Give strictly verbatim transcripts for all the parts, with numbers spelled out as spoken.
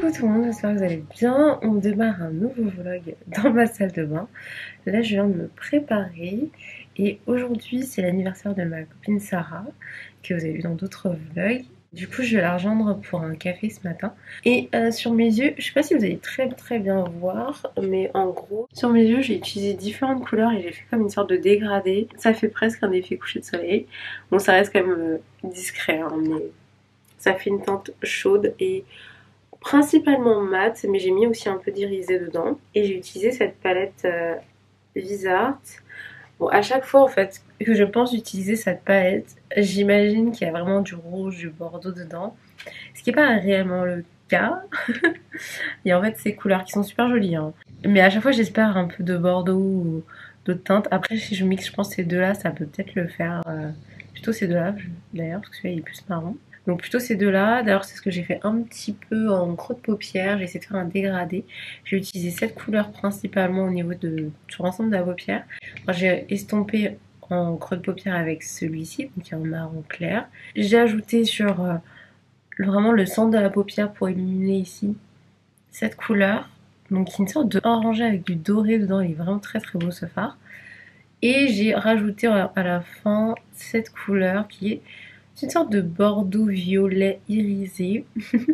Coucou tout le monde, j'espère que vous allez bien. On démarre un nouveau vlog dans ma salle de bain. Là je viens de me préparer et aujourd'hui c'est l'anniversaire de ma copine Sarah que vous avez vu dans d'autres vlogs. Du coup je vais la rejoindre pour un café ce matin. Et euh, sur mes yeux, je sais pas si vous allez très très bien voir, mais en gros sur mes yeux j'ai utilisé différentes couleurs et j'ai fait comme une sorte de dégradé. Ça fait presque un effet coucher de soleil. Bon ça reste quand même euh, discret hein, mais ça fait une teinte chaude et principalement mat, mais j'ai mis aussi un peu d'irisé dedans. Et j'ai utilisé cette palette euh, Visart. Bon, à chaque fois en fait que je pense utiliser cette palette, j'imagine qu'il y a vraiment du rouge, du bordeaux dedans. Ce qui n'est pas réellement le cas. Il y a en fait ces couleurs qui sont super jolies. Hein. Mais à chaque fois j'espère un peu de bordeaux ou d'autres teintes. Après si je mixe je pense ces deux-là, ça peut peut-être le faire. Euh, plutôt ces deux-là d'ailleurs, parce que celui-là il est plus marron. Donc plutôt ces deux-là. D'ailleurs c'est ce que j'ai fait un petit peu en creux de paupière. J'ai essayé de faire un dégradé. J'ai utilisé cette couleur principalement au niveau de sur l'ensemble de la paupière. J'ai estompé en creux de paupière avec celui-ci, donc qui est en marron clair. J'ai ajouté sur euh, vraiment le centre de la paupière pour illuminer ici cette couleur. Donc qui est une sorte de orangé avec du doré dedans. Il est vraiment très très beau ce fard. Et j'ai rajouté à la fin cette couleur qui est une sorte de bordeaux violet irisé.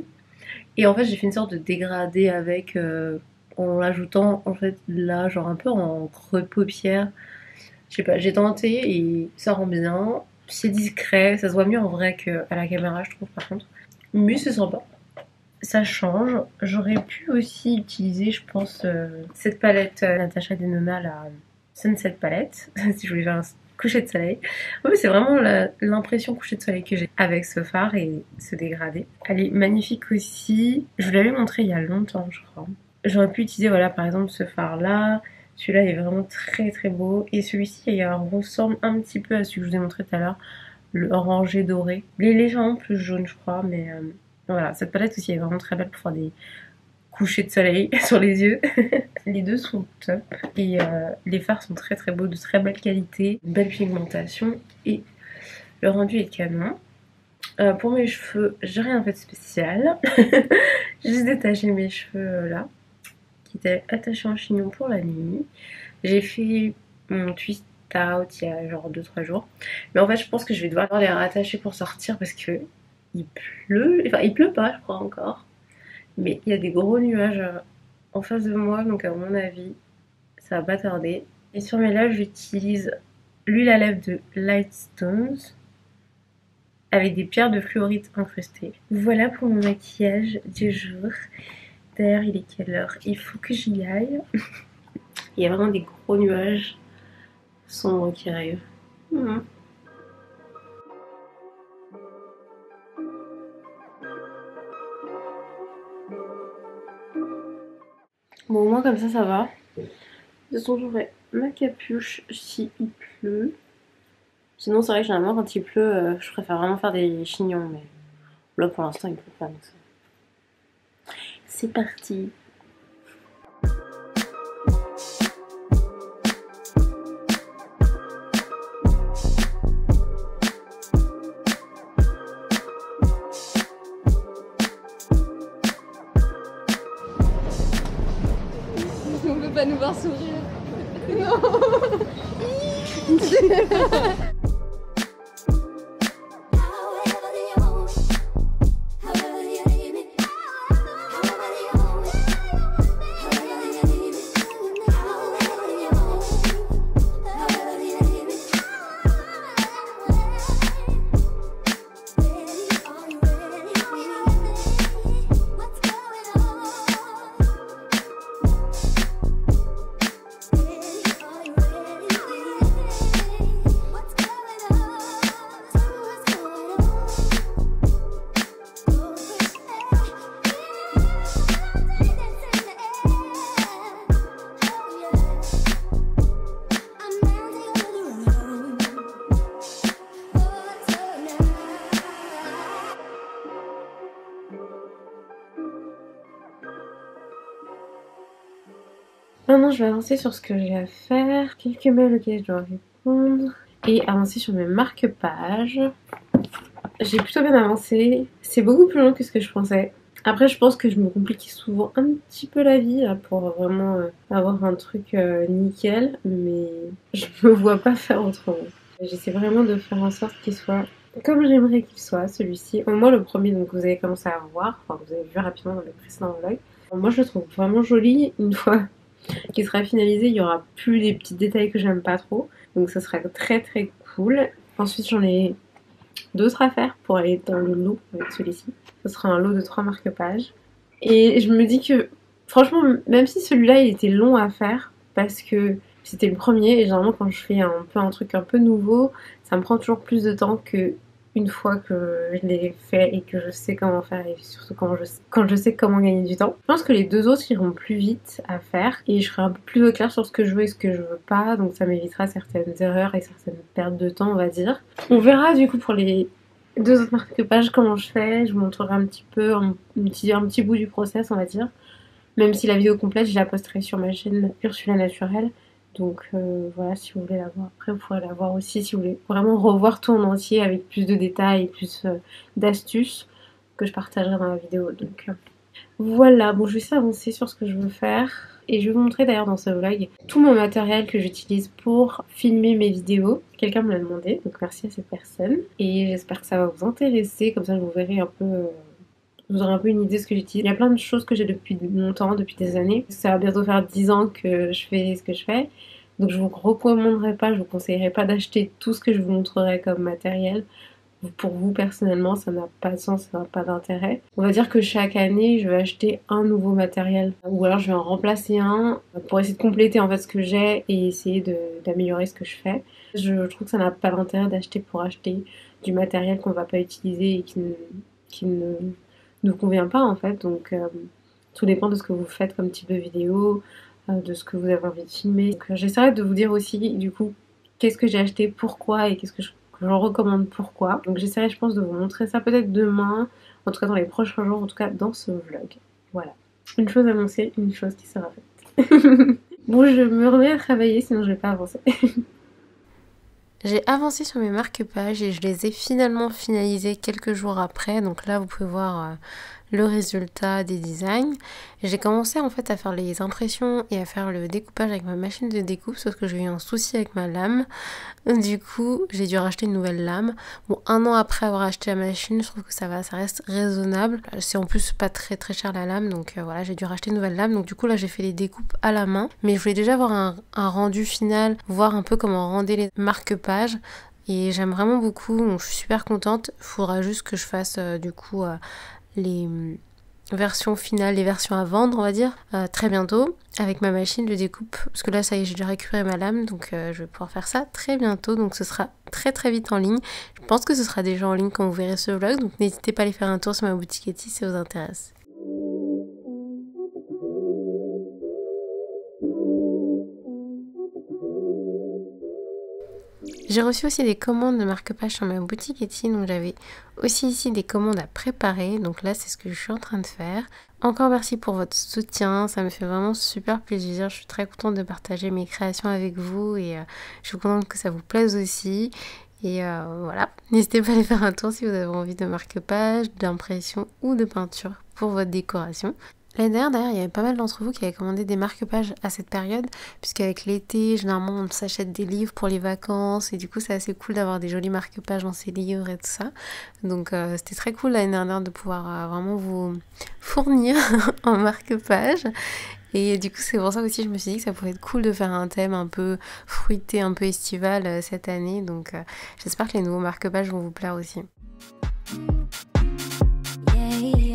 Et en fait j'ai fait une sorte de dégradé avec euh, en l'ajoutant en fait là genre un peu en creux de paupière. Je sais pas, j'ai tenté et ça rend bien. C'est discret, ça se voit mieux en vrai qu'à la caméra je trouve par contre. Mais c'est sympa. Ça change. J'aurais pu aussi utiliser je pense euh, cette palette euh, Natasha Denona, la Sunset Palette, si je voulais faire un coucher de soleil. Oui, c'est vraiment l'impression coucher de soleil que j'ai avec ce fard et ce dégradé. Elle est magnifique aussi. Je vous l'avais montré il y a longtemps, je crois. J'aurais pu utiliser, voilà, par exemple, ce fard-là. Celui-là est vraiment très très beau. Et celui-ci, il ressemble un petit peu à celui que je vous ai montré tout à l'heure, le orangé doré. Il est légèrement plus jaune, je crois, mais euh, voilà. Cette palette aussi est vraiment très belle pour faire des coucher de soleil sur les yeux. Les deux sont top et euh, les fards sont très très beaux, de très belle qualité, belle pigmentation et le rendu est canon. Euh, pour mes cheveux, j'ai rien fait de spécial. J'ai juste détaché mes cheveux là, qui étaient attachés en chignon pour la nuit. J'ai fait mon twist out il y a genre deux trois jours. Mais en fait, je pense que je vais devoir les rattacher pour sortir parce que il pleut. Enfin, il pleut pas, je crois encore. Mais il y a des gros nuages en face de moi, donc à mon avis, ça va pas tarder. Et sur mes lèvres, j'utilise l'huile à lèvres de Lightstones avec des pierres de fluorite incrustées. Voilà pour mon maquillage du jour. D'ailleurs, il est quelle heure? Il faut que j'y aille. Il y a vraiment des gros nuages sombres qui arrivent. Mmh. Bon, au moins comme ça, ça va. De toute façon, j'aurai ma capuche si il pleut. Sinon, c'est vrai que généralement, quand il pleut, euh, je préfère vraiment faire des chignons. Mais là, pour l'instant, il pleut pas. Donc c'est parti. On peut pas nous voir sourire. Non. Maintenant, je vais avancer sur ce que j'ai à faire, quelques mails auxquels je dois répondre et avancer sur mes marque-pages. J'ai plutôt bien avancé. C'est beaucoup plus long que ce que je pensais. Après, je pense que je me complique souvent un petit peu la vie là, pour vraiment euh, avoir un truc euh, nickel, mais je me vois pas faire autrement. J'essaie vraiment de faire en sorte qu'il soit comme j'aimerais qu'il soit, celui-ci. Moi, le premier, donc vous avez commencé à voir, enfin vous avez vu rapidement dans les précédents vlogs. Moi, je le trouve vraiment joli. Une fois qu'il sera finalisé, il y aura plus les petits détails que j'aime pas trop, donc ça sera très très cool. Ensuite, j'en ai d'autres à faire pour aller dans le lot avec celui-ci. Ce sera un lot de trois marque-pages. Et je me dis que, franchement, même si celui-là, il était long à faire, parce que c'était le premier, et généralement quand je fais un peu un truc un peu nouveau, ça me prend toujours plus de temps que une fois que je l'ai fait et que je sais comment faire, et surtout quand je, quand je sais comment gagner du temps. Je pense que les deux autres iront plus vite à faire, et je serai un peu plus au clair sur ce que je veux et ce que je veux pas, donc ça m'évitera certaines erreurs et certaines pertes de temps, on va dire. On verra du coup pour les deux autres marque-pages comment je fais, je vous montrerai un petit peu, un, un, petit, un petit bout du process, on va dire. Même si la vidéo complète, je la posterai sur ma chaîne Ursula Naturelle. Donc euh, voilà, si vous voulez la voir. Après, vous pourrez la voir aussi si vous voulez vraiment revoir tout en entier avec plus de détails et plus euh, d'astuces que je partagerai dans la vidéo. Donc euh, voilà, bon, je vais essayer d'avancer sur ce que je veux faire. Et je vais vous montrer d'ailleurs dans ce vlog tout mon matériel que j'utilise pour filmer mes vidéos. Quelqu'un me l'a demandé, donc merci à cette personne. Et j'espère que ça va vous intéresser, comme ça vous verrez un peu... Euh, vous aurez un peu une idée de ce que j'utilise. Il y a plein de choses que j'ai depuis longtemps, depuis des années. Ça va bientôt faire dix ans que je fais ce que je fais. Donc je vous recommanderais pas, je vous conseillerais pas d'acheter tout ce que je vous montrerai comme matériel. Pour vous personnellement, ça n'a pas de sens, ça n'a pas d'intérêt. On va dire que chaque année, je vais acheter un nouveau matériel. Ou alors je vais en remplacer un pour essayer de compléter en fait ce que j'ai et essayer de, d'améliorer ce que je fais. Je trouve que ça n'a pas d'intérêt d'acheter pour acheter du matériel qu'on va pas utiliser et qui ne, qui ne nous convient pas en fait, donc euh, tout dépend de ce que vous faites comme type de vidéo, euh, de ce que vous avez envie de filmer. Donc, euh, j'essaierai de vous dire aussi du coup qu'est-ce que j'ai acheté, pourquoi et qu'est-ce que je, que je recommande pourquoi. Donc j'essaierai je pense de vous montrer ça peut-être demain, en tout cas dans les prochains jours, en tout cas dans ce vlog. Voilà. Une chose annoncée, une chose qui sera faite. Bon, je me remets à travailler sinon je vais pas avancer. J'ai avancé sur mes marque-pages et je les ai finalement finalisés quelques jours après. Donc là, vous pouvez voir euh, le résultat des designs. J'ai commencé en fait à faire les impressions et à faire le découpage avec ma machine de découpe, sauf que j'ai eu un souci avec ma lame. Du coup, j'ai dû racheter une nouvelle lame. Bon, un an après avoir acheté la machine, je trouve que ça va, ça reste raisonnable. C'est en plus pas très très cher la lame, donc euh, voilà, j'ai dû racheter une nouvelle lame. Donc du coup là, j'ai fait les découpes à la main, mais je voulais déjà avoir un, un rendu final, voir un peu comment render les marque-pages. Et j'aime vraiment beaucoup, donc je suis super contente. Il faudra juste que je fasse euh, du coup euh, les versions finales, les versions à vendre on va dire, euh, très bientôt avec ma machine de découpe, parce que là ça y est, j'ai déjà récupéré ma lame, donc euh, je vais pouvoir faire ça très bientôt, donc ce sera très très vite en ligne. Je pense que ce sera déjà en ligne quand vous verrez ce vlog, donc n'hésitez pas à aller faire un tour sur ma boutique Etsy si ça vous intéresse. J'ai reçu aussi des commandes de marque-page sur ma boutique Etsy, donc j'avais aussi ici des commandes à préparer, donc là c'est ce que je suis en train de faire. Encore merci pour votre soutien, ça me fait vraiment super plaisir, je suis très contente de partager mes créations avec vous et euh, je suis contente que ça vous plaise aussi. Et euh, voilà, n'hésitez pas à aller faire un tour si vous avez envie de marque-page, d'impression ou de peinture pour votre décoration. L'année dernière, d'ailleurs, il y avait pas mal d'entre vous qui avaient commandé des marque-pages à cette période, puisqu'avec l'été, généralement, on s'achète des livres pour les vacances, et du coup, c'est assez cool d'avoir des jolis marque-pages dans ces livres et tout ça. Donc, euh, c'était très cool l'année dernière de pouvoir euh, vraiment vous fournir en marque-pages. Et du coup, c'est pour ça aussi, je me suis dit que ça pourrait être cool de faire un thème un peu fruité, un peu estival euh, cette année. Donc, euh, j'espère que les nouveaux marque-pages vont vous plaire aussi. Yeah, yeah.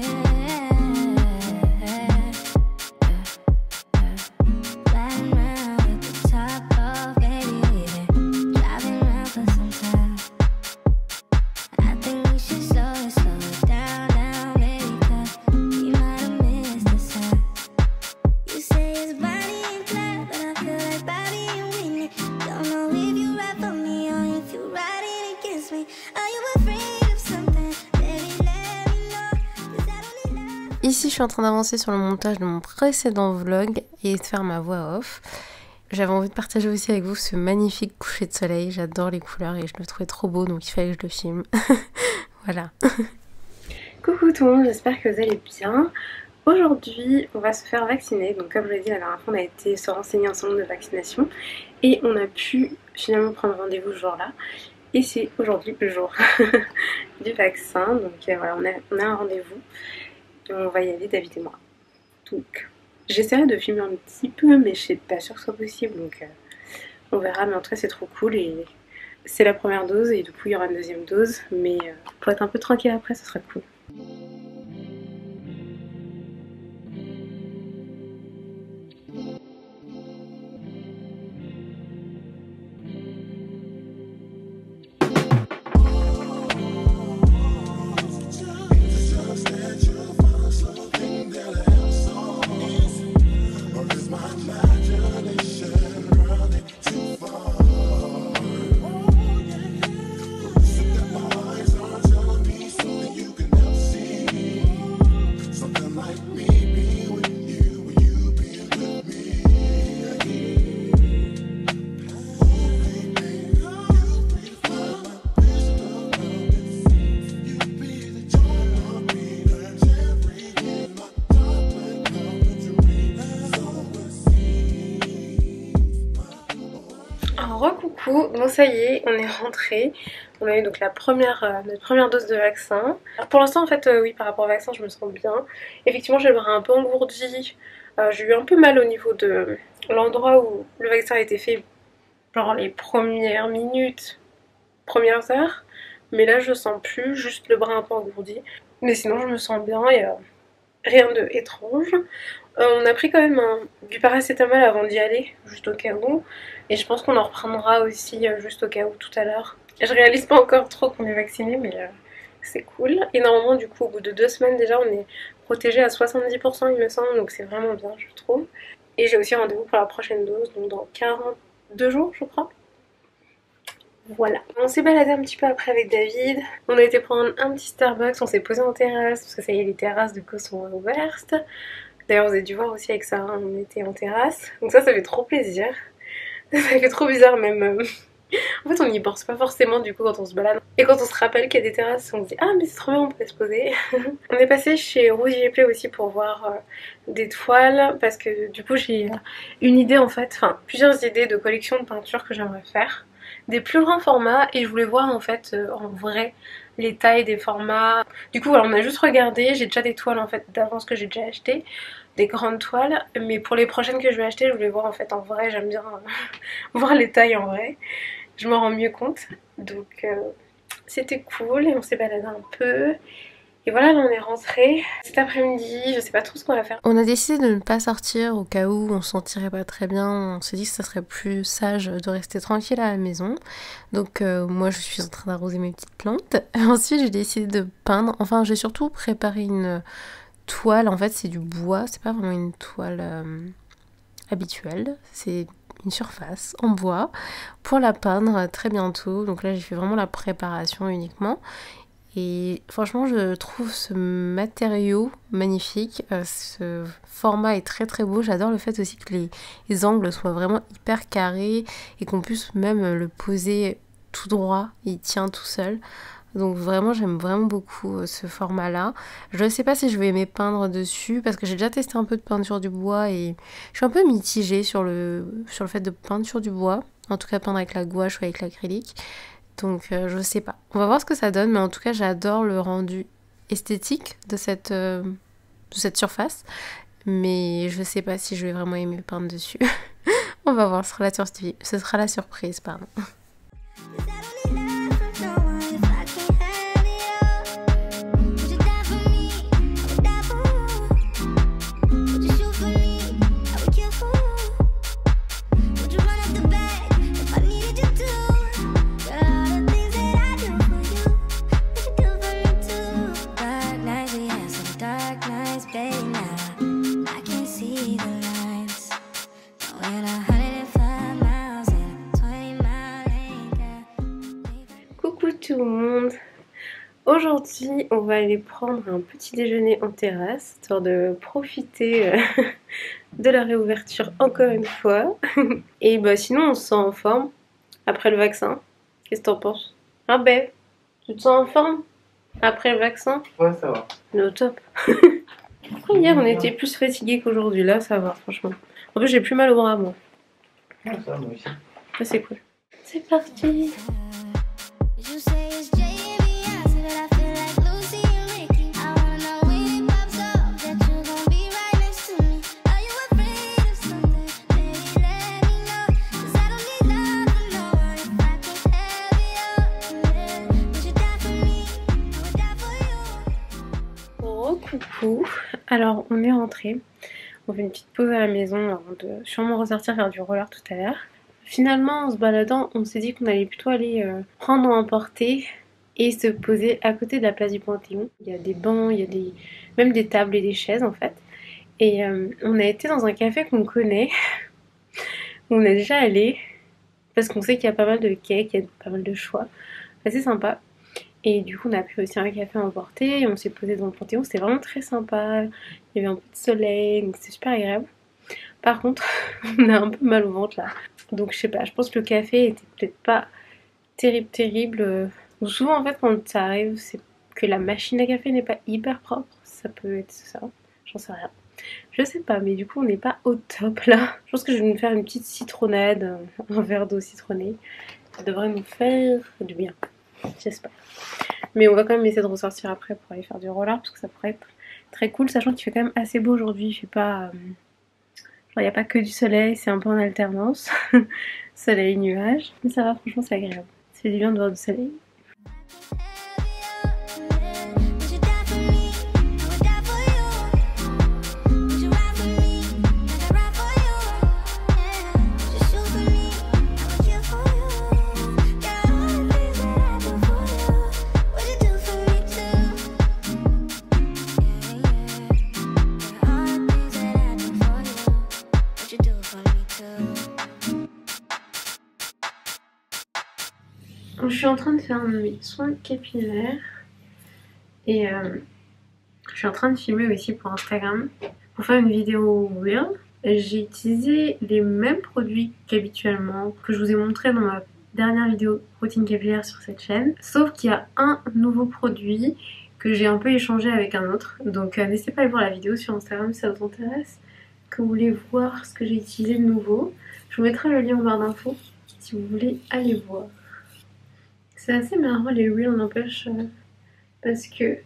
Ici, je suis en train d'avancer sur le montage de mon précédent vlog et de faire ma voix off. J'avais envie de partager aussi avec vous ce magnifique coucher de soleil. J'adore les couleurs et je le trouvais trop beau, donc il fallait que je le filme. Voilà. Coucou tout le monde, j'espère que vous allez bien. Aujourd'hui, on va se faire vacciner. Donc comme je l'ai dit la dernière fois, on a été se renseigner ensemble de vaccination et on a pu finalement prendre rendez-vous ce jour-là. Et c'est aujourd'hui le jour du vaccin. Donc euh, voilà, on a, on a un rendez-vous. On va y aller, David et moi. Donc j'essaierai de filmer un petit peu, mais je suis pas sûre que ce soit possible. Donc euh, on verra, mais en tout cas c'est trop cool. Et c'est la première dose et du coup il y aura une deuxième dose. Mais euh, pour être un peu tranquille après, ce sera cool. Recoucou, bon ça y est, on est rentré. On a eu donc la première, euh, notre première dose de vaccin. Alors pour l'instant en fait euh, oui par rapport au vaccin je me sens bien. Effectivement j'ai le bras un peu engourdi, euh, j'ai eu un peu mal au niveau de l'endroit où le vaccin a été fait, genre les premières minutes, premières heures. Mais là je sens plus, juste le bras un peu engourdi. Mais sinon je me sens bien et euh, rien de étrange. Euh, on a pris quand même un, du paracétamol avant d'y aller, juste au cas où. Et je pense qu'on en reprendra aussi euh, juste au cas où tout à l'heure. Je réalise pas encore trop qu'on est vacciné, mais euh, c'est cool. Et normalement, du coup, au bout de deux semaines déjà, on est protégé à soixante-dix pour cent il me semble, donc c'est vraiment bien, je trouve. Et j'ai aussi rendez-vous pour la prochaine dose, donc dans quarante-deux jours, je crois. Voilà. On s'est baladé un petit peu après avec David. On a été prendre un petit Starbucks, on s'est posé en terrasse, parce que ça y est, les terrasses du coup sont ouvertes. D'ailleurs, vous avez dû voir aussi avec Sarah, on était en terrasse. Donc ça, ça fait trop plaisir. Ça fait trop bizarre même. En fait, on n'y pense pas forcément du coup quand on se balade. Et quand on se rappelle qu'il y a des terrasses, on se dit « Ah, mais c'est trop bien, on peut se poser ». On est passé chez Rougier Play aussi pour voir euh, des toiles. Parce que du coup, j'ai une idée en fait, enfin plusieurs idées de collection de peinture que j'aimerais faire. Des plus grands formats et je voulais voir en fait euh, en vrai les tailles des formats. Du coup voilà, on a juste regardé, j'ai déjà des toiles en fait d'avance que j'ai déjà acheté, des grandes toiles, mais pour les prochaines que je vais acheter je voulais voir en fait en vrai, j'aime bien euh, voir les tailles en vrai, je m'en rends mieux compte, donc euh, c'était cool et on s'est baladé un peu. Et voilà, là on est rentré cet après-midi, je sais pas trop ce qu'on va faire. On a décidé de ne pas sortir au cas où on se sentirait pas très bien. On s'est dit que ça serait plus sage de rester tranquille à la maison. Donc euh, moi je suis en train d'arroser mes petites plantes. Ensuite j'ai décidé de peindre. Enfin j'ai surtout préparé une toile. En fait c'est du bois, c'est pas vraiment une toile euh, habituelle. C'est une surface en bois pour la peindre très bientôt. Donc là j'ai fait vraiment la préparation uniquement. Et franchement, je trouve ce matériau magnifique. Euh, ce format est très très beau. J'adore le fait aussi que les, les angles soient vraiment hyper carrés et qu'on puisse même le poser tout droit. Il tient tout seul. Donc vraiment, j'aime vraiment beaucoup ce format-là. Je ne sais pas si je vais aimer peindre dessus parce que j'ai déjà testé un peu de peinture du bois et je suis un peu mitigée sur le, sur le fait de peindre sur du bois. En tout cas, peindre avec la gouache ou avec l'acrylique. Donc euh, je sais pas. On va voir ce que ça donne, mais en tout cas j'adore le rendu esthétique de cette, euh, de cette surface. Mais je sais pas si je vais vraiment aimer peindre dessus. On va voir, ce sera la, sur... ce sera la surprise, pardon. Coucou tout le monde. Aujourd'hui, on va aller prendre un petit déjeuner en terrasse, histoire de profiter euh, de la réouverture encore une fois. Et bah sinon, on se sent en forme après le vaccin. Qu'est-ce que t'en penses? Ah ben, tu te sens en forme? Après le vaccin? Ouais, ça va. On est au top. Pourquoi hier on était plus fatigué qu'aujourd'hui? Là ça va franchement. En plus j'ai plus mal au bras moi. Ouais, ça va, moi aussi. Ça c'est cool. C'est parti. Coucou, alors on est rentré, on fait une petite pause à la maison avant de sûrement ressortir faire du roller tout à l'heure. Finalement en se baladant on s'est dit qu'on allait plutôt aller euh, prendre à emporter et se poser à côté de la place du Panthéon. Il y a des bancs, il y a des... même des tables et des chaises en fait. Et euh, on a été dans un café qu'on connaît, où on est déjà allé, parce qu'on sait qu'il y a pas mal de cakes, il y a pas mal de choix, assez sympa. Et du coup, on a pris aussi un café à emporter et on s'est posé dans le Panthéon. C'était vraiment très sympa. Il y avait un peu de soleil, donc c'était super agréable. Par contre, on a un peu mal au ventre là. Donc je sais pas, je pense que le café était peut-être pas terrible, terrible. Donc, souvent en fait, quand ça arrive, c'est que la machine à café n'est pas hyper propre. Ça peut être ça. J'en sais rien. Je sais pas, mais du coup, on n'est pas au top là. Je pense que je vais me faire une petite citronnade, un verre d'eau citronnée. Ça devrait nous faire du bien. J'espère. Mais on va quand même essayer de ressortir après pour aller faire du roller parce que ça pourrait être très cool, sachant qu'il fait quand même assez beau aujourd'hui. Il fait pas, euh... genre il n'y a pas que du soleil, c'est un peu en alternance. Soleil, nuage. Mais ça va, franchement, c'est agréable. Ça fait du bien de voir du soleil. Je suis en train de faire mes soins capillaires et euh, je suis en train de filmer aussi pour Instagram pour faire une vidéo reel. J'ai utilisé les mêmes produits qu'habituellement que je vous ai montré dans ma dernière vidéo routine capillaire sur cette chaîne, sauf qu'il y a un nouveau produit que j'ai un peu échangé avec un autre. Donc euh, n'hésitez pas à aller voir la vidéo sur Instagram si ça vous intéresse, que vous voulez voir ce que j'ai utilisé de nouveau. Je vous mettrai le lien en barre d'infos si vous voulez aller voir. C'est assez marrant les reels n'empêche euh, parce que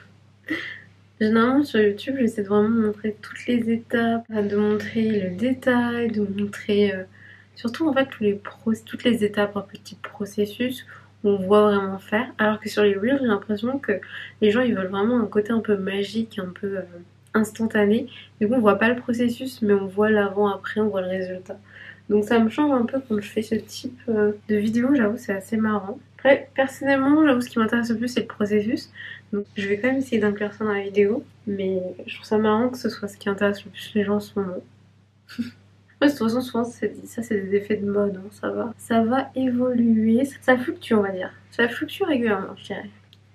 généralement sur YouTube j'essaie de vraiment montrer toutes les étapes, de montrer le détail, de montrer euh, surtout en fait tous les pro toutes les étapes, un petit processus où on voit vraiment faire, alors que sur les reels j'ai l'impression que les gens ils veulent vraiment un côté un peu magique, un peu euh, instantané. Du coup on voit pas le processus mais on voit l'avant après, on voit le résultat. Donc ça me change un peu quand je fais ce type euh, de vidéo, j'avoue c'est assez marrant. Après, personnellement, j'avoue ce qui m'intéresse le plus c'est le processus. Donc je vais quand même essayer d'inclure ça dans la vidéo. Mais je trouve ça marrant que ce soit ce qui intéresse le plus les gens en ce moment. Ouais, de toute façon, souvent ça c'est des effets de mode, hein, ça va. Ça va évoluer, ça, ça fluctue on va dire. Ça fluctue régulièrement, je dirais.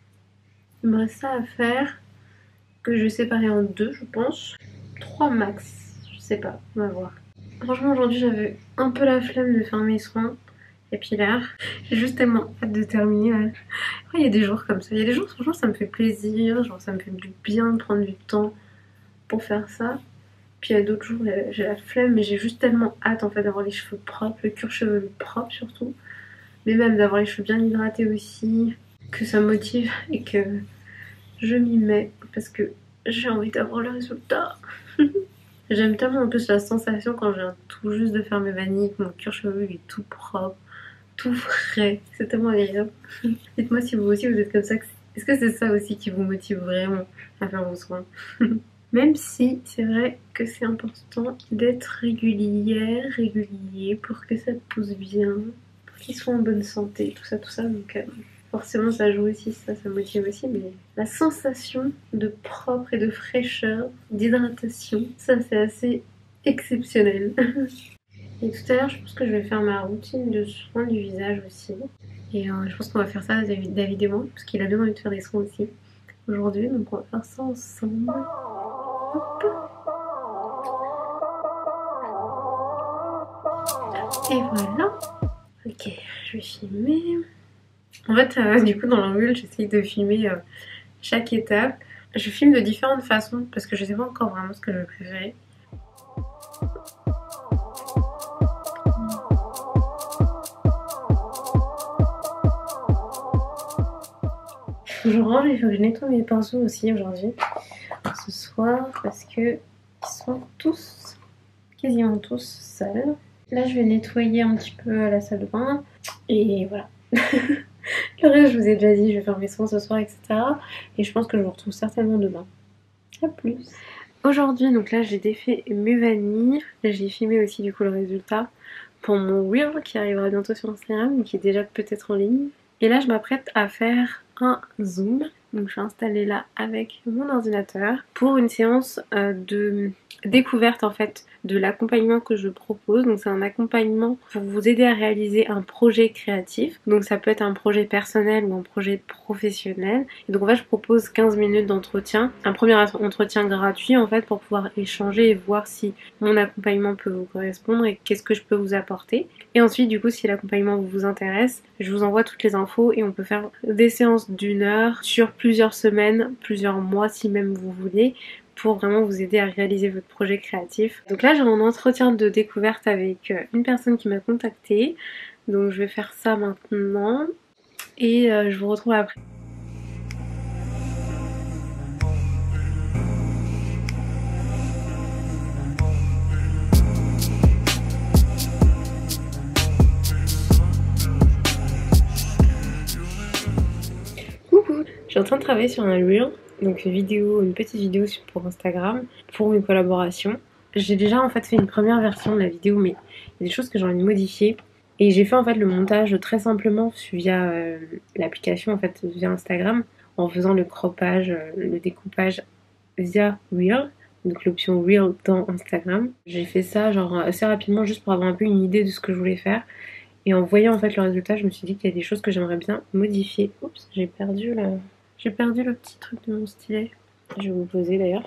Il me reste ça à faire, que je vais séparer en deux je pense. Trois max, je sais pas, on va voir. Franchement aujourd'hui j'avais un peu la flemme de faire mes soins capillaires. J'ai juste tellement hâte de terminer. Là. Après il y a des jours comme ça. Il y a des jours franchement ça me fait plaisir. Genre ça me fait du bien de prendre du temps pour faire ça. Puis il y a d'autres jours j'ai la flemme mais j'ai juste tellement hâte en fait d'avoir les cheveux propres, le cuir chevelu propre surtout. Mais même d'avoir les cheveux bien hydratés aussi. Que ça me motive et que je m'y mets parce que j'ai envie d'avoir le résultat. J'aime tellement en plus la sensation quand je viens tout juste de faire mes vanilles, que mon cuir chevelu est tout propre, tout frais. C'est tellement agréable. Dites-moi si vous aussi vous êtes comme ça. Est-ce que c'est ça aussi qui vous motive vraiment à faire vos soins? Même si c'est vrai que c'est important d'être régulière, régulier pour que ça pousse bien, pour qu'ils soient en bonne santé, tout ça, tout ça. Donc euh, forcément ça joue aussi, ça, ça motive aussi, mais la sensation de propre et de fraîcheur, d'hydratation, ça c'est assez exceptionnel. Et tout à l'heure je pense que je vais faire ma routine de soins du visage aussi. Et euh, je pense qu'on va faire ça David et moi, parce qu'il a bien envie de faire des soins aussi aujourd'hui, donc on va faire ça ensemble. Hop. Et voilà. Ok, je vais filmer. En fait, euh, du coup, dans le reel, j'essaye de filmer euh, chaque étape. Je filme de différentes façons parce que je sais pas encore vraiment ce que je vais préférer. Je range, il faut que je nettoie mes pinceaux aussi aujourd'hui, ce soir, parce que ils sont tous, quasiment tous sales. Là, je vais nettoyer un petit peu la salle de bain et voilà. Le reste, je vous ai déjà dit, je vais faire mes soins ce soir, et cetera. Et je pense que je vous retrouve certainement demain. A plus. Aujourd'hui, donc là, j'ai défait mes vanilles. J'ai filmé aussi du coup le résultat pour mon reel qui arrivera bientôt sur Instagram, qui est déjà peut-être en ligne. Et là, je m'apprête à faire un zoom. Donc, je suis installée là avec mon ordinateur pour une séance euh, de découverte en fait de l'accompagnement que je propose. Donc, c'est un accompagnement pour vous aider à réaliser un projet créatif. Donc, ça peut être un projet personnel ou un projet professionnel. Et donc, en fait, je propose quinze minutes d'entretien. Un premier entretien gratuit en fait pour pouvoir échanger et voir si mon accompagnement peut vous correspondre et qu'est-ce que je peux vous apporter. Et ensuite, du coup, si l'accompagnement vous intéresse, je vous envoie toutes les infos et on peut faire des séances d'une heure sur plusieurs semaines, plusieurs mois si même vous voulez, pour vraiment vous aider à réaliser votre projet créatif. Donc là, j'ai un entretien de découverte avec une personne qui m'a contactée. Donc je vais faire ça maintenant et euh, je vous retrouve après. Coucou, je suis en train de travailler sur un reel, donc une vidéo, une petite vidéo pour Instagram, pour une collaboration. J'ai déjà en fait fait une première version de la vidéo, mais il y a des choses que j'ai envie de modifier. Et j'ai fait en fait le montage très simplement via euh, l'application, en fait via Instagram, en faisant le croppage, euh, le découpage via Reel, donc l'option Reel dans Instagram. J'ai fait ça genre assez rapidement juste pour avoir un peu une idée de ce que je voulais faire. Et en voyant en fait le résultat, je me suis dit qu'il y a des choses que j'aimerais bien modifier. Oups, j'ai perdu la... j'ai perdu le petit truc de mon stylet. Je vais vous poser d'ailleurs.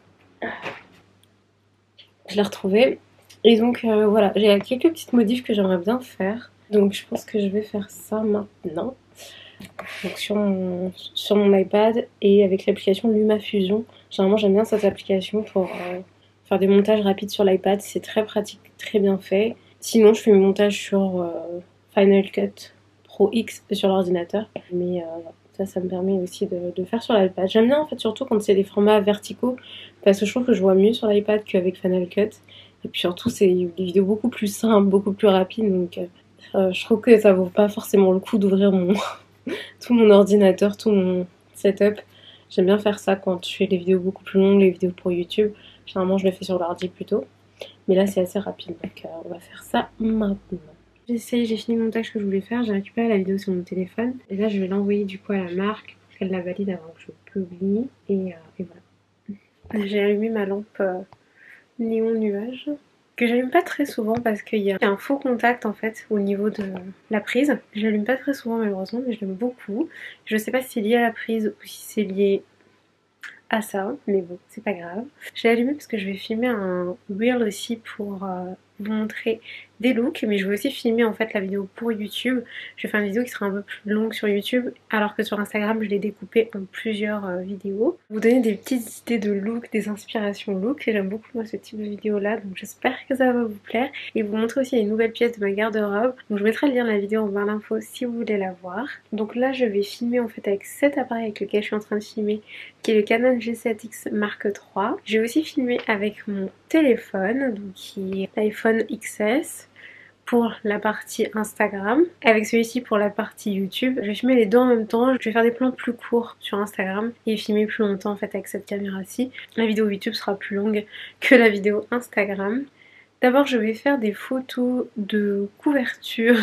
Je l'ai retrouvé. Et donc euh, voilà, j'ai quelques petites modifs que j'aimerais bien faire. Donc je pense que je vais faire ça maintenant. Donc sur mon, sur mon iPad et avec l'application LumaFusion. Généralement j'aime bien cette application pour euh, faire des montages rapides sur l'iPad. C'est très pratique, très bien fait. Sinon, je fais mes montages sur euh, Final Cut Pro X sur l'ordinateur. Mais euh, ça, ça me permet aussi de, de faire sur l'iPad. J'aime bien en fait surtout quand c'est des formats verticaux parce que je trouve que je vois mieux sur l'iPad qu'avec Final Cut. Et puis surtout, c'est des vidéos beaucoup plus simples, beaucoup plus rapides. Donc euh, je trouve que ça vaut pas forcément le coup d'ouvrir mon tout mon ordinateur, tout mon setup. J'aime bien faire ça quand je fais les vidéos beaucoup plus longues, les vidéos pour YouTube. Généralement, je le fais sur l'ordi plutôt. Mais là c'est assez rapide, donc euh, on va faire ça maintenant. J'essaye, j'ai fini le montage que je voulais faire, j'ai récupéré la vidéo sur mon téléphone. Et là je vais l'envoyer du coup à la marque pour qu'elle la valide avant que je publie. Et, euh, et voilà. J'ai allumé ma lampe euh, néon nuage, que j'allume pas très souvent parce qu'il y a un faux contact en fait au niveau de la prise. Je l'allume pas très souvent malheureusement, mais je l'aime beaucoup. Je sais pas si c'est lié à la prise ou si c'est lié à ça, mais bon, c'est pas grave. Je l'ai allumé parce que je vais filmer un reel aussi pour euh, vous montrer des looks, mais je vais aussi filmer en fait la vidéo pour YouTube. Je vais faire une vidéo qui sera un peu plus longue sur YouTube, alors que sur Instagram je l'ai découpée en plusieurs euh, vidéos. Vous donner des petites idées de look, des inspirations look, et j'aime beaucoup moi ce type de vidéo là, donc j'espère que ça va vous plaire. Et vous montrer aussi une nouvelle pièce de ma garde-robe. Donc je mettrai le lien de la vidéo en barre d'infos si vous voulez la voir. Donc là je vais filmer en fait avec cet appareil avec lequel je suis en train de filmer, qui est le Canon G sept X Mark trois. J'ai aussi filmé avec mon téléphone, donc qui est l'iPhone X S pour la partie Instagram, avec celui-ci pour la partie YouTube. Je vais filmer les deux en même temps, je vais faire des plans plus courts sur Instagram et filmer plus longtemps en fait avec cette caméra-ci. La vidéo YouTube sera plus longue que la vidéo Instagram. D'abord je vais faire des photos de couverture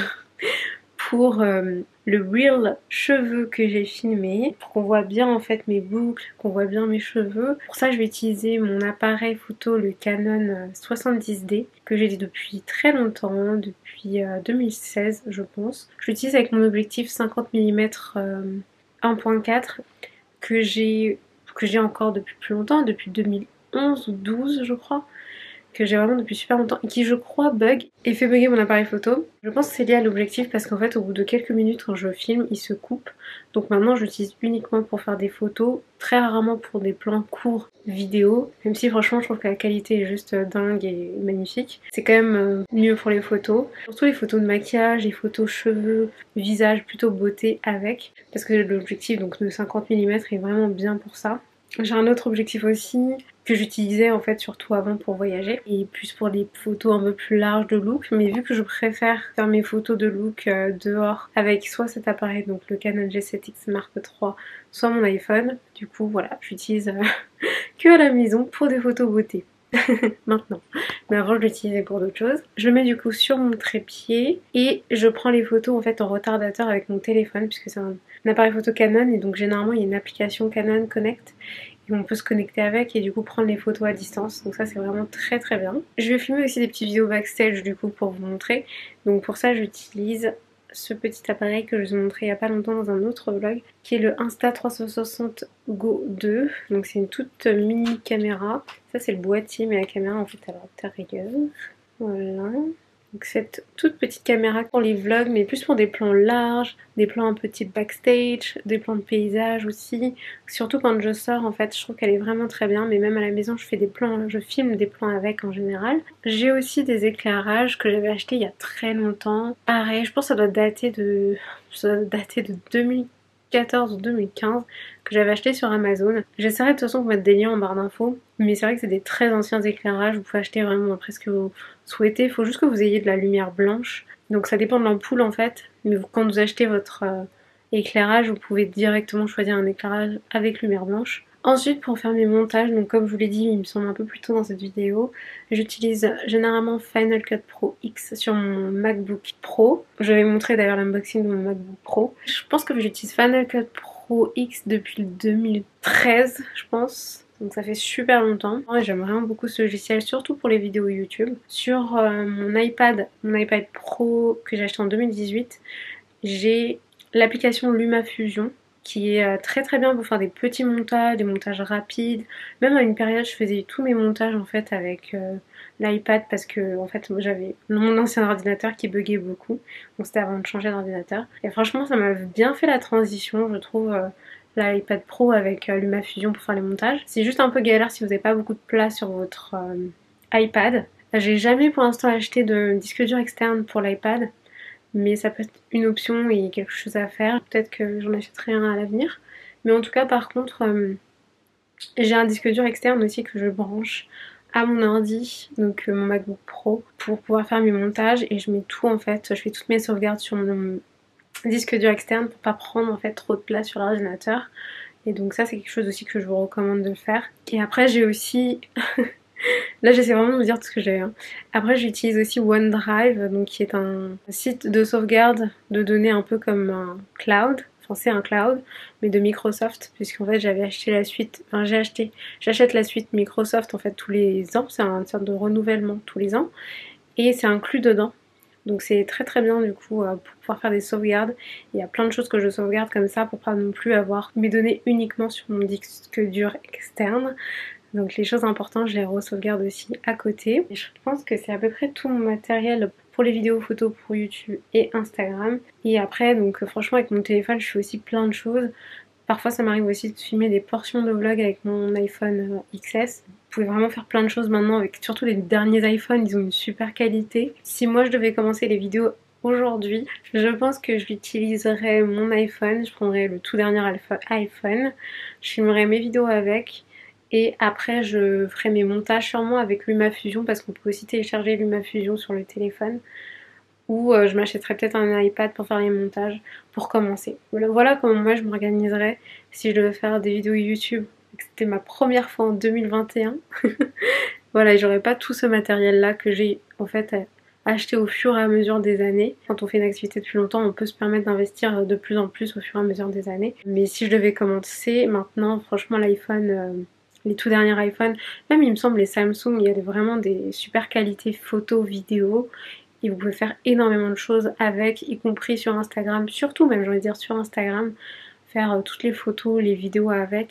pour euh, le reel cheveux que j'ai filmé, pour qu'on voit bien en fait mes boucles, qu'on voit bien mes cheveux. Pour ça je vais utiliser mon appareil photo, le Canon soixante-dix D, que j'ai depuis très longtemps, depuis euh, deux mille seize je pense. Je l'utilise avec mon objectif cinquante millimètres euh, un point quatre que j'ai que j'ai encore depuis plus longtemps, depuis deux mille onze ou douze je crois. que j'ai vraiment depuis super longtemps et qui je crois bug et fait bugger mon appareil photo. Je pense que c'est lié à l'objectif parce qu'en fait au bout de quelques minutes quand je filme il se coupe. Donc maintenant je l'utilise uniquement pour faire des photos, très rarement pour des plans courts vidéo, même si franchement je trouve que la qualité est juste dingue et magnifique. C'est quand même mieux pour les photos, surtout les photos de maquillage, les photos cheveux, visage, plutôt beauté avec, parce que l'objectif donc de cinquante millimètres est vraiment bien pour ça. J'ai un autre objectif aussi que j'utilisais en fait surtout avant pour voyager et plus pour des photos un peu plus larges de look, mais vu que je préfère faire mes photos de look euh, dehors avec soit cet appareil, donc le Canon G sept X Mark trois, soit mon iPhone, du coup voilà, j'utilise euh, que à la maison pour des photos beauté. Maintenant, mais avant je l'utilisais pour d'autres choses. Je le mets du coup sur mon trépied et je prends les photos en fait en retardateur avec mon téléphone puisque c'est un, un appareil photo Canon et donc généralement il y a une application Canon Connect et on peut se connecter avec et du coup prendre les photos à distance, donc ça c'est vraiment très très bien. Je vais filmer aussi des petites vidéos backstage du coup pour vous montrer, donc pour ça j'utilise ce petit appareil que je vous ai montré il n'y a pas longtemps dans un autre vlog qui est le Insta trois cent soixante Go deux, donc c'est une toute mini caméra. Ça c'est le boîtier mais la caméra en fait à l'intérieur, voilà. Donc cette toute petite caméra pour les vlogs mais plus pour des plans larges, des plans un peu type backstage, des plans de paysage aussi. Surtout quand je sors en fait je trouve qu'elle est vraiment très bien, mais même à la maison je fais des plans, je filme des plans avec en général. J'ai aussi des éclairages que j'avais achetés il y a très longtemps. Pareil, je pense que ça doit dater de, ça doit dater de deux mille quatorze ou deux mille quinze que j'avais acheté sur Amazon. J'essaierai de toute façon de mettre des liens en barre d'infos, mais c'est vrai que c'est des très anciens éclairages, vous pouvez acheter vraiment après ce que vous souhaitez, il faut juste que vous ayez de la lumière blanche, donc ça dépend de l'ampoule en fait, mais quand vous achetez votre euh, éclairage, vous pouvez directement choisir un éclairage avec lumière blanche. Ensuite pour faire mes montages, donc comme je vous l'ai dit, il me semble un peu plus tôt dans cette vidéo, j'utilise généralement Final Cut Pro X sur mon MacBook Pro. Je vais montrer d'ailleurs l'unboxing de mon MacBook Pro. Je pense que j'utilise Final Cut Pro X depuis deux mille treize, je pense. Donc ça fait super longtemps. J'aime vraiment beaucoup ce logiciel, surtout pour les vidéos YouTube. Sur euh, mon iPad, mon iPad Pro que j'ai acheté en deux mille dix-huit, j'ai l'application LumaFusion qui est très très bien pour faire des petits montages, des montages rapides. Même à une période je faisais tous mes montages en fait avec euh, l'iPad parce que en fait j'avais mon ancien ordinateur qui buguait beaucoup, donc c'était avant de changer d'ordinateur. Et franchement ça m'a bien fait la transition, je trouve, euh, l'iPad Pro avec euh, LumaFusion pour faire les montages. C'est juste un peu galère si vous n'avez pas beaucoup de place sur votre euh, iPad. J'ai jamais pour l'instant acheté de disque dur externe pour l'iPad, mais ça peut être une option et quelque chose à faire. Peut-être que j'en achèterai un à l'avenir. Mais en tout cas, par contre, euh, j'ai un disque dur externe aussi que je branche à mon ordi, donc euh, mon MacBook Pro, pour pouvoir faire mes montages. Et je mets tout en fait, je fais toutes mes sauvegardes sur mon disque dur externe pour pas prendre en fait trop de place sur l'ordinateur. Et donc ça, c'est quelque chose aussi que je vous recommande de le faire. Et après, j'ai aussi... Là j'essaie vraiment de vous dire tout ce que j'ai. Hein. Après j'utilise aussi OneDrive, donc qui est un site de sauvegarde de données un peu comme un cloud. Enfin c'est un cloud, mais de Microsoft, puisqu'en fait j'avais acheté la suite, enfin j'ai acheté, j'achète la suite Microsoft en fait tous les ans, c'est une sorte de renouvellement tous les ans, et c'est inclus dedans. Donc c'est très très bien du coup pour pouvoir faire des sauvegardes. Il y a plein de choses que je sauvegarde comme ça pour pas non plus avoir mes données uniquement sur mon disque dur externe. Donc les choses importantes, je les re-sauvegarde aussi à côté. Et je pense que c'est à peu près tout mon matériel pour les vidéos photos pour YouTube et Instagram. Et après, donc franchement avec mon téléphone, je fais aussi plein de choses. Parfois ça m'arrive aussi de filmer des portions de vlog avec mon iPhone X S. Vous pouvez vraiment faire plein de choses maintenant avec surtout les derniers iPhones, ils ont une super qualité. Si moi je devais commencer les vidéos aujourd'hui, je pense que j'utiliserais mon iPhone, je prendrais le tout dernier iPhone, je filmerais mes vidéos avec. Et après je ferai mes montages sûrement avec LumaFusion parce qu'on peut aussi télécharger LumaFusion sur le téléphone. Ou euh, je m'achèterai peut-être un iPad pour faire les montages pour commencer. Voilà, voilà comment moi je m'organiserais si je devais faire des vidéos YouTube. C'était ma première fois en deux mille vingt et un. Voilà, j'aurais pas tout ce matériel là que j'ai en fait acheté au fur et à mesure des années. Quand on fait une activité depuis longtemps, on peut se permettre d'investir de plus en plus au fur et à mesure des années. Mais si je devais commencer maintenant, franchement l'iPhone... Euh, les tout derniers iPhones, même il me semble les Samsung, il y a vraiment des super qualités photos, vidéos et vous pouvez faire énormément de choses avec, y compris sur Instagram, surtout même j'ai envie de dire sur Instagram, faire euh, toutes les photos, les vidéos avec.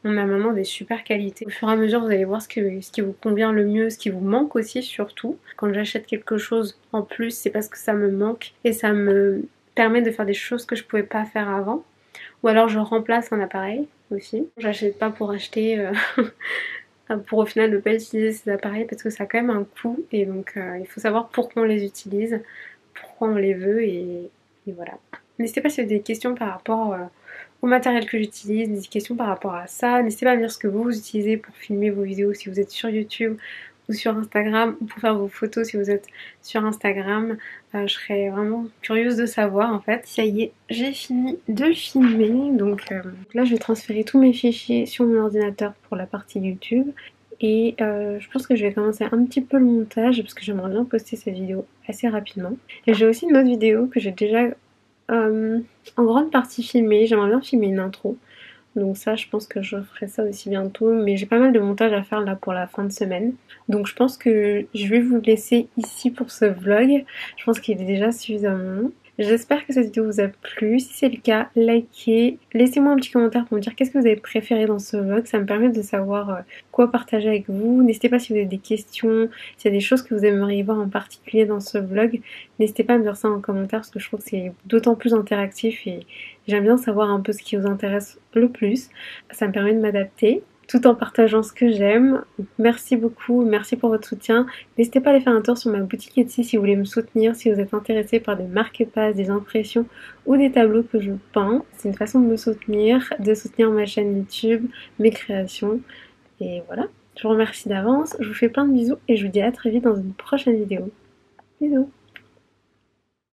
On a maintenant des super qualités. Au fur et à mesure, vous allez voir ce, que, ce qui vous convient le mieux, ce qui vous manque aussi surtout. Quand j'achète quelque chose en plus, c'est parce que ça me manque et ça me permet de faire des choses que je pouvais pas faire avant. Ou alors je remplace un appareil aussi. J'achète pas pour acheter, euh, pour au final ne pas utiliser ces appareils parce que ça a quand même un coût. Et donc euh, il faut savoir pourquoi on les utilise, pourquoi on les veut et, et voilà. N'hésitez pas si vous avez des questions par rapport... Euh, au matériel que j'utilise, des questions par rapport à ça. N'hésitez pas à me dire ce que vous, vous utilisez pour filmer vos vidéos si vous êtes sur YouTube ou sur Instagram, ou pour faire vos photos si vous êtes sur Instagram. Euh, je serais vraiment curieuse de savoir en fait. Ça y est, j'ai fini de filmer. Donc euh, là, je vais transférer tous mes fichiers sur mon ordinateur pour la partie YouTube. Et euh, je pense que je vais commencer un petit peu le montage parce que j'aimerais bien poster cette vidéo assez rapidement. Et j'ai aussi une autre vidéo que j'ai déjà... Euh, en grande partie filmée, j'aimerais bien filmer une intro, donc ça je pense que je ferai ça aussi bientôt, mais j'ai pas mal de montage à faire là pour la fin de semaine, donc je pense que je vais vous laisser ici pour ce vlog. Je pense qu'il est déjà suffisamment long. J'espère que cette vidéo vous a plu. Si c'est le cas, likez, laissez-moi un petit commentaire pour me dire qu'est-ce que vous avez préféré dans ce vlog. Ça me permet de savoir quoi partager avec vous. N'hésitez pas si vous avez des questions, s'il y a des choses que vous aimeriez voir en particulier dans ce vlog. N'hésitez pas à me dire ça en commentaire parce que je trouve que c'est d'autant plus interactif et j'aime bien savoir un peu ce qui vous intéresse le plus. Ça me permet de m'adapter tout en partageant ce que j'aime. Merci beaucoup, merci pour votre soutien. N'hésitez pas à aller faire un tour sur ma boutique Etsy si vous voulez me soutenir, si vous êtes intéressé par des marque-pages, des impressions ou des tableaux que je peins. C'est une façon de me soutenir, de soutenir ma chaîne YouTube, mes créations. Et voilà, je vous remercie d'avance, je vous fais plein de bisous et je vous dis à très vite dans une prochaine vidéo. Bisous.